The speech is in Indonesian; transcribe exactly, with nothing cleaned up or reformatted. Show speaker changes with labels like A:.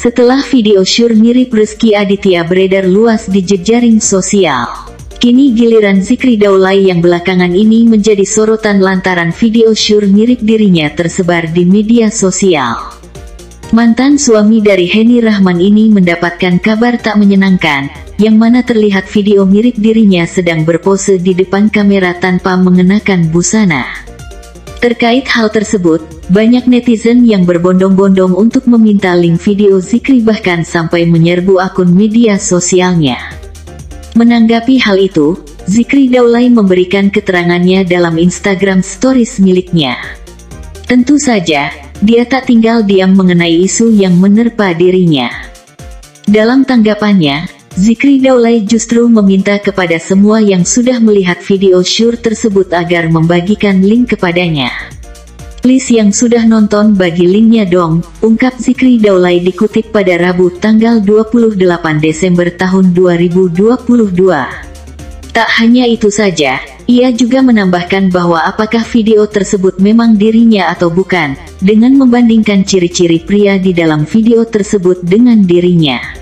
A: Setelah video syur mirip Rizky Aditya beredar luas di jejaring sosial, kini giliran Zikri Daulay yang belakangan ini menjadi sorotan lantaran video syur mirip dirinya tersebar di media sosial. Mantan suami dari Henny Rahman ini mendapatkan kabar tak menyenangkan, yang mana terlihat video mirip dirinya sedang berpose di depan kamera tanpa mengenakan busana. Terkait hal tersebut, banyak netizen yang berbondong-bondong untuk meminta link video Zikri bahkan sampai menyerbu akun media sosialnya. Menanggapi hal itu, Zikri Daulay memberikan keterangannya dalam Instagram Stories miliknya. Tentu saja, dia tak tinggal diam mengenai isu yang menerpa dirinya. Dalam tanggapannya, Zikri Daulay justru meminta kepada semua yang sudah melihat video syur tersebut agar membagikan link kepadanya. Please yang sudah nonton bagi linknya dong, ungkap Zikri Daulay dikutip pada Rabu tanggal dua puluh delapan Desember tahun dua ribu dua puluh dua. Tak hanya itu saja, ia juga menambahkan bahwa apakah video tersebut memang dirinya atau bukan, dengan membandingkan ciri-ciri pria di dalam video tersebut dengan dirinya.